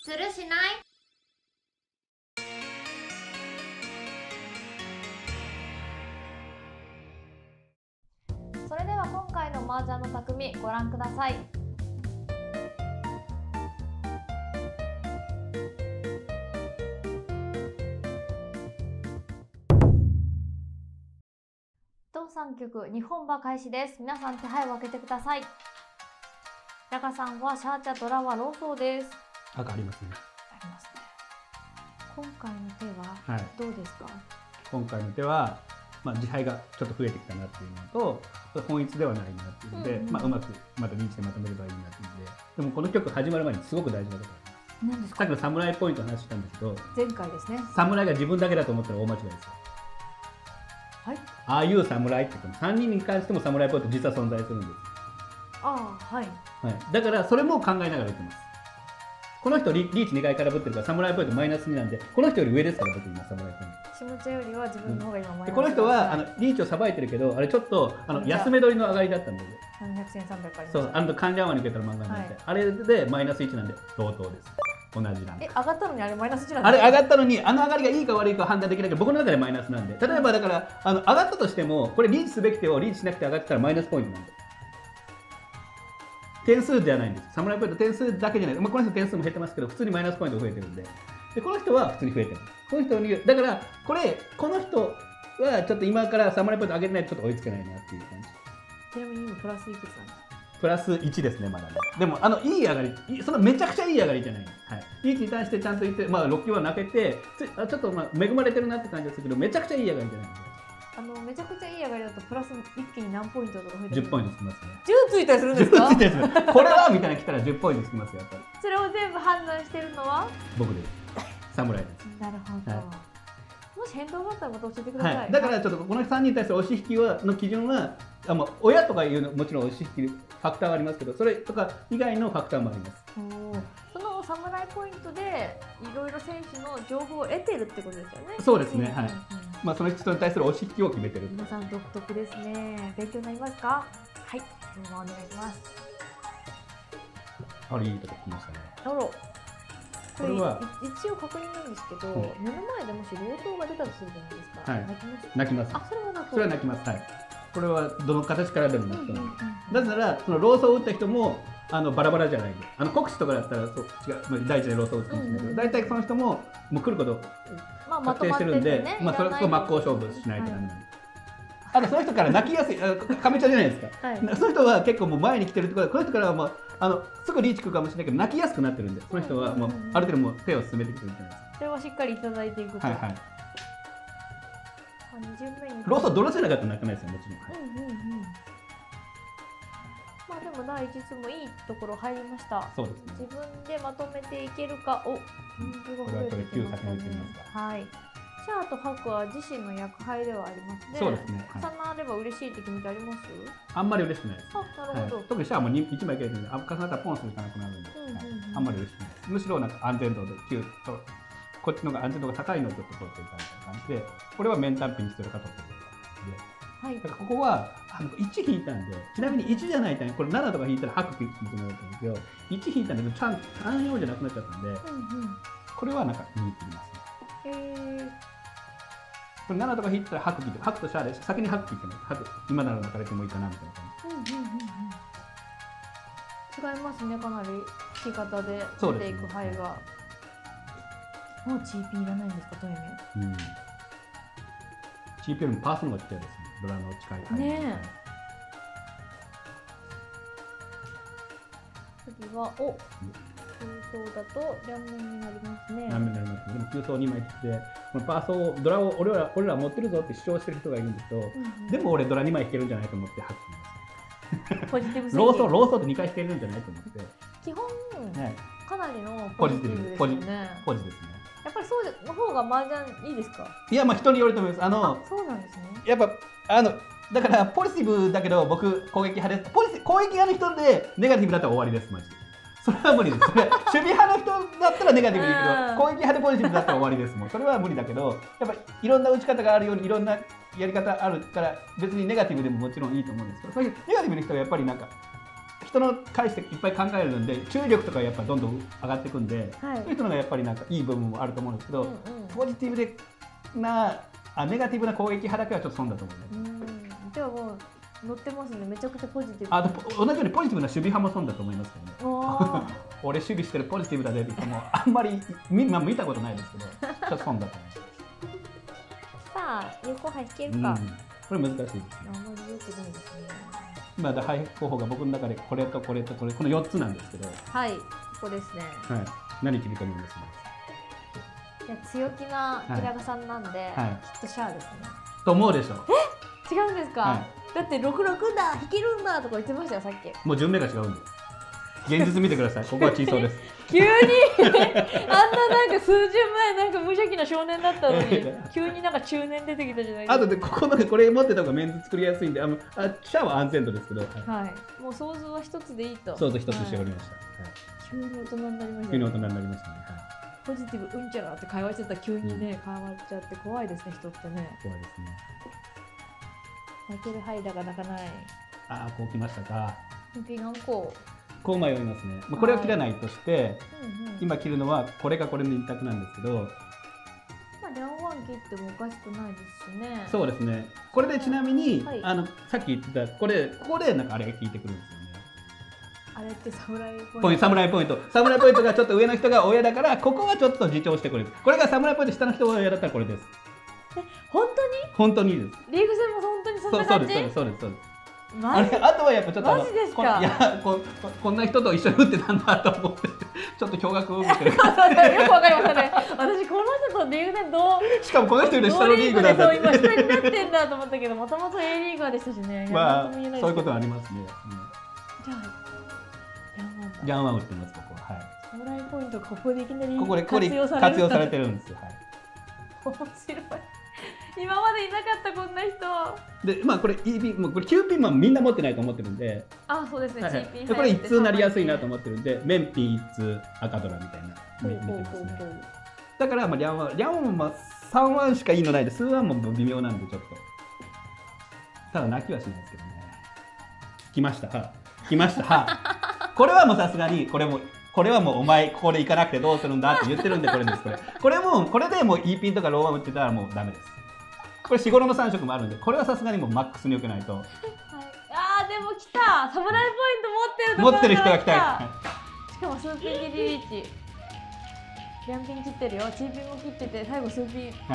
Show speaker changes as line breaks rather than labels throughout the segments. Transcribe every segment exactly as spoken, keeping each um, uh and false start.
するしない。それでは今回の麻雀の匠ご覧ください。同さん局にほん馬開始です。皆さん手配を開けてください。ラガさんはシャーチャドラはローソーです。
赤ありますね。
ありますね。今回の手はどうですか？はい、
今回の手は、まあ、自敗がちょっと増えてきたなっていうのと、本一ではないなっていうので、うん、うん、まあ、うまくまたリーチでまとめればいいなっていうので、でもこの曲始まる前にすごく大事なことがあります。
何ですか？
さっきの侍ポイントの話したんですけど、
前回ですね。
侍が自分だけだと思ったら大間違いですよ。
はい。
ああいう侍ってさんにんに関しても侍ポイント実は存在するんです。
ああ、はい、
はい。だからそれも考えながら言ってます。この人リーチにかいからぶってるから侍ポイントマイナスになんで、この人より上ですから僕今侍ポイント。
下茶よりは自分の方が今マイナス、うん、
この人はあのリーチをさばいてるけど、あれちょっとあの安め取りの上がりだったんで。
さんびゃく、せんさんびゃくあります。
そう、あの関ジャンワに受けたら漫画になって、はい、あれでマイナスいちなんで同等です。同じなんで。
え、上がったのにあれマイナスいちなん
で。あれ上がったのにあの上がりがいいか悪いか判断できないけど、僕の中でマイナスなんで。例えばだからあの上がったとしても、これリーチすべき手をリーチしなくて上がってたらマイナスポイントなんで。点数じゃないんです。サムライポイント点数だけじゃない。まあ、この人点数も減ってますけど、普通にマイナスポイント増えてるんで。で、この人は普通に増えてる。この人に、だから、これ、この人はちょっと今からサムライポイント上げてないとちょっと追いつけないなっていう感じ。
ちなみに今プラスいくつなんですか？
プラスいちですね、まだね。でも、あの、いい上がり、そのめちゃくちゃいい上がりじゃない。はい。リーチに対してちゃんと言って、まあ、ろっきゅうは泣けて、ちょっとまあ恵まれてるなって感じですけど、めちゃくちゃいい上がりじゃないんで。
あのめちゃくちゃいい上がりだとプラス一気に何ポイントとか増えてる？
じゅっポイントつきますね。
じゅうついたりするんですか？
じゅうついたりする。これはみたいな来たらじゅっポイントつきますよ、やっぱり。
それを全部判断してるのは
僕です。侍です。
なるほど。はい、もし変動があったらまた教えてください。はい、
だからちょっとこのさんにんに対して押し引きはの基準は、あもう親とかいうのもちろん押し引きファクターはありますけど、それとか以外のファクターもあります。
その侍ポイントでいろいろ選手の情報を得てるってことですよね。
そうですね。はい。まあその人に対する押し引きを決めてる。
皆さん独特ですね。勉強になりますか？はい。ではお願いします。
あれいいとこ来ましたね。
あら。これは一応確認なんですけど、うん、目の前でもしローソーが出たとするじゃないですか。
はい。
泣きます。
泣きます。
あ、それは泣く。
それは泣きます。はい。これはどの形からでも泣くと思う。だからそのローソーを打った人もあのバラバラじゃないで、あの国士とかだったらそう違う、まあ、第一でローソーを打つかもしれないけど、大体その人ももう来ること確定してるんで、まあそれと真っ向勝負しないとダメなんで。あとその人から泣きやすい、亀茶じゃないですか。はい、その人は結構もう前に来てるってことで、この人からはもうあのすぐリーチくるかもしれないけど泣きやすくなってるんで、その人はもうある程度もう手を進めてきてるんじゃないですか。
それはしっかりいただいていくと。
はいはい。
に巡目に
ローソードロじゃなかったら泣かないですよ、もちろん。うんうんうん。
まあでも第一つもいいところ入りました。
そうですね。
自分でまとめていけるか。お、人数が増えてきましたね。はい。シャアとハクは自身の役配ではありますね。
そうですね。
重なれば嬉しいって気持ちあります？
あんまり嬉しくないです。
あ、なるほど。
特にシャアもいちまいいけるんで、重なったらポンするしかなくなるんで、あんまり嬉しくないです。むしろなんか安全度できゅうと、こっちの方が安全度が高いのをちょっと取っていただいた感じで、これは面単品にしてるかと思ってる感じで。はい、だからここはあのいち引いたんで、ちなみにいちじゃないとね、これななとか引いたら白く求められたんですけど、いち引いたんで、ちゃんさんよんじゃなくなっちゃったんで、うんうん、これはなんか見に切りますね。へー。これななとか引いたら白切って、白とシャアで先に白切ってます。白今なら抜かれてもいいかなみたいな感じ。うんうんうんうん、
違いますね、かなり引き方で出ていく牌が。もう チーピー いらないんですか、トイメ。うん。
チーピー よりもパースの方が近いですね。ドラの近い牌。
ねえ。次は、お、急走だと両面になりますね。
両面になりますね。でも急走にまい切って、このパースをドラを俺ら俺ら持ってるぞって主張してる人がいるんですけど、うんうん、でも俺ドラにまい引けるんじゃないと思ってハッキ
ーます。ポジティブ
ローソーローソーってにかい引けるんじゃないと思って。
基本、ね、かなりのポジティブですよね。
ポジですね。
やっぱりそうの方が麻雀いいですか？
いや、まあ人によると思います。あの、
あ、そうなんですね。
やっぱあのだからポジティブだけど僕攻撃派です。ポジ攻撃派の人でネガティブだったら終わりですマジで。それは無理です。それ守備派の人だったらネガティブでいいけど、攻撃派でポジティブだったら終わりです。もうそれは無理だけど、やっぱいろんな打ち方があるようにいろんなやり方あるから別にネガティブでももちろんいいと思うんですけど、そういうネガティブな人はやっぱりなんか人の返していっぱい考えるんで注意力とかやっぱどんどん上がっていくんで、はい、そういうのがやっぱりなんかいい部分もあると思うんですけど、うんうん、ポジティブでなあネガティブな攻撃派だけはちょっと損だと思います。
うんでももう乗ってますね。めちゃくちゃポジティブ。
あと同じようにポジティブな守備派も損だと思いますけどね。俺守備してるポジティブだねって言ってもあんまり見、まあ、見たことないですけどちょっと損だと思います。
さあ有効派引けるか、うん、
これ難しいですね。
あんまりよくないですね。
まだ配候補が僕の中でこれとこれとこれこのよっつなんですけど、
はいここですね。
はい、何切り込みますね。
いや強気な平賀さんなんで、はいはい、きっとシャアですね。
と思うでしょ。
え違うんですか、はい、だってろくろくだ引けるんだとか言ってましたよさっき。
もう順目が違うんで現実見てください。ここはチーソーです。
急にあんななんか数十前なんか無邪気な少年だったのに急になんか中年出てきたじゃないですか。
あとでここのこれ持ってた方がメンズ作りやすいんで、あのあシャアは安全度ですけど、はい、
はい、もう想像は一つでいいと。
想像一つしておりました。
はい、急に大人になりましたね。
急に大人になりましたね。はい、
ポジティブうんちゃらって会話してたら急にね、うん、変わっちゃって怖いですね人ってね。
怖いですね。
泣けるハイダが泣かない。
ああこうきましたか。
ピガンこう。
こう迷いますね。これを切らないとして、はいうんうん、今切るのはこれかこれの一択なんですけど、
まあ両ワン切ってもおかしくないですしね。
そうですね。これでちなみに、はい、あのさっき言ってたこれここでなんかあれが効いてくるんですよね。
あれって侍ポイント。
ポイント侍ポイント。侍ポイントがちょっと上の人が親だからここはちょっと自重してくれる。これが侍ポイント下の人が親だったらこれです。
え本当に？
本当にです。
リーグ戦も本当にそんな感じ？
そうですそうですそうです。あれあとはやっぱちょっとあの
マジですか？
いや こ, こんな人と一緒に打ってたんだと思ってちょっと驚愕を受けてる。
よくわかりましたね。私この人とリーグ戦どう
しかもこの人より下のリーグなんだって
今下になってんだと思ったけどもともと A リーガーでしたしね。
まあそういうことはありますね。うん、
じゃあ
ヤンワン打ってますここは。はい。
侍ポイントがここでいきなり
ここで活用される活用されてるんですよ。はい。
面白い。今までいなかったこんな人
で、まあこれ イーピー もうこれきゅうピンマンみんな持ってないと思ってるんで、
あ、そうですね、はい、
これ一通なりやすいなと思ってるんで、メンピー一通赤ドラみたいな見てますね。だからまあリャンワンリャンワンもさんワンしかいいのないで数ワンも微妙なんでちょっとただ泣きはしないですけどね。来ましたは来ましたはこれはもうさすがにこれもこれはもうお前ここで行かなくてどうするんだって言ってるんでこれです。これこれもこれでもう E ピンとかローワン打ってたらもうダメです。これ日頃のさん色もあるんでこれはさすがにもうマックスに受けないと、はい、
あーでも来た侍ポイント持ってるところ
持ってる人が来たい。
しかも数ピン切りリーチリャンピン切ってるよ。チーピンも切ってて最後数ピン、はい、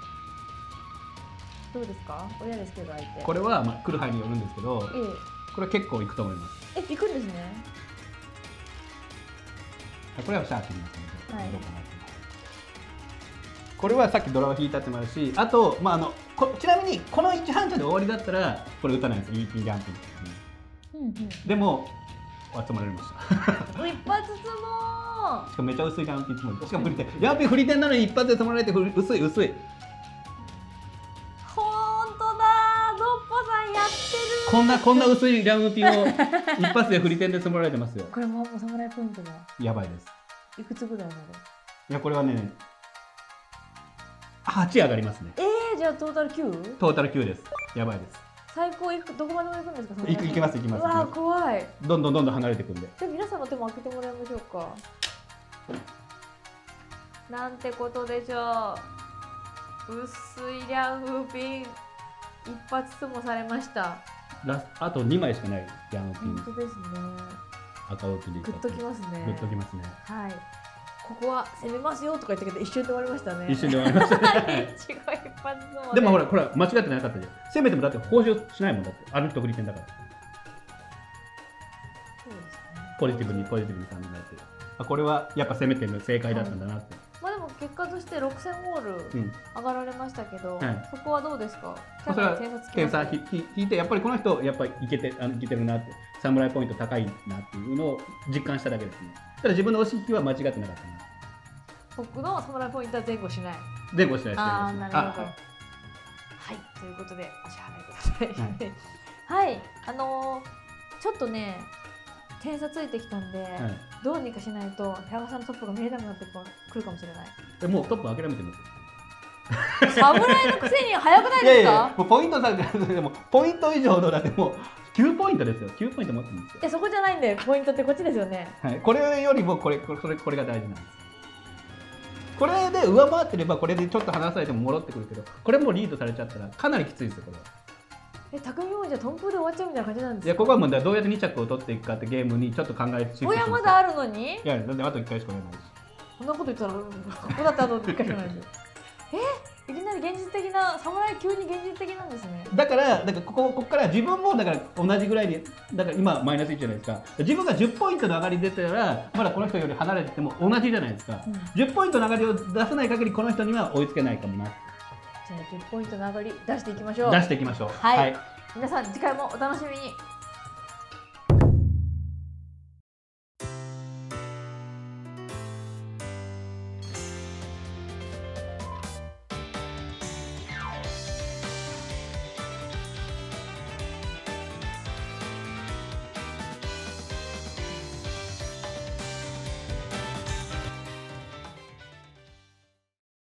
どうですか？親ですけど相手
これはまあ来る範囲によるんですけど、ええ、これは結構いくと思います。
え、行くんですね。
これはシャー切りますね、はい、どうかな。これはさっきドラを引いたってもあるし、あと、まあ、あのこちなみにこのいち半茶で終わりだったらこれ打たないんですよ、イーピー ジャンピング、うんうん、でも集まられました
一発つも
しかもめちゃ薄いジャンピングつもりしかも振り点ジャンピング振り点なのに一発で積まれて薄い薄い。
ほんとだー、ノッポさんやってる。
こんなこんな薄いジャンピングを一発で振り点で積まれてますよ。
これもう侍ポイントだ。
やばいです。
いくつぐらいなの？
いやこれはねはち上がりますね。
えー、じゃあトータル きゅう？
トータルきゅうです。やばいです。
最高いくどこまでも行くんですか？
行く行きます行きます。う
わー怖い。
どんどんどんどん離れていくんで。
じゃあ皆さんの手も開けてもらいましょうか。なんてことでしょう。薄いリャンフーピン一発ともされました。
ラあとにまいしかないリャンフーピン。
本当ですね。
赤打ちで
グッときますね。
グッときますね。
はい。ここは攻めますよとか言ったけど一瞬で終わりましたね。
一瞬で終わりましたね。
一発でも。
でもほらこれ間違ってなかったじゃん。攻めてもだって報酬しないもんだって。ある人振り点だから。
そうですね。
ポジティブにポジティブに考えて。あこれはやっぱ攻めてるの正解だったんだなって。はい、
まあでも結果としてろくせんゴール上がられましたけど、うんはい、そこはどうですか？
それは点差引いてやっぱりこの人やっぱりいけてあのいけてるなって。サムライポイント高いなっていうのを実感しただけですね。ただ自分の押し引きは間違ってなかったな。
僕のサムライポイントは前後しない。
前後しないです。
ああ、なるほど。はい、ということでお支払いください。はい、はい、あのー、ちょっとね点差ついてきたんで、はい、どうにかしないと平賀さんのトップが見えなくなってくるかもしれない。
え、もうトップ諦めてます。
侍のくせに早くないですか？
いやいやもうポイント差でもポイント以上のだってもうきゅうポイントですよ。きゅうポイント持ってるんですよ。
いやそこじゃないんだよ。ポイントってこっちですよね。
はい、これよりもこれこれこれが大事なんです。これで上回ってればこれでちょっと離されても戻ってくるけど、これもリードされちゃったらかなりきついですよこれは。
え、匠もじゃあトンプで終わっちゃうみたいな感じなんですか。
いやここはもうどうやってに着を取っていくかってゲームにちょっと考えて。
親まだあるのに。
いやだってあといっかいしかやらないし。
こんなこと言ったらここだってあといっかいしかないんで。え、いきなり現実的な侍急に現実的なんですね。
だからだからここここから自分もだから同じぐらいで、だから今マイナスいちじゃないですか。自分がじゅうポイントの上がり出たらまだこの人より離れてても同じじゃないですか。うん、じゅうポイントの上がりを出さない限りこの人には追いつけないかもな。じゃ
あじゅうポイントの上がり出していきましょう。
出していきましょう。
はい。はい、皆さん次回もお楽しみに。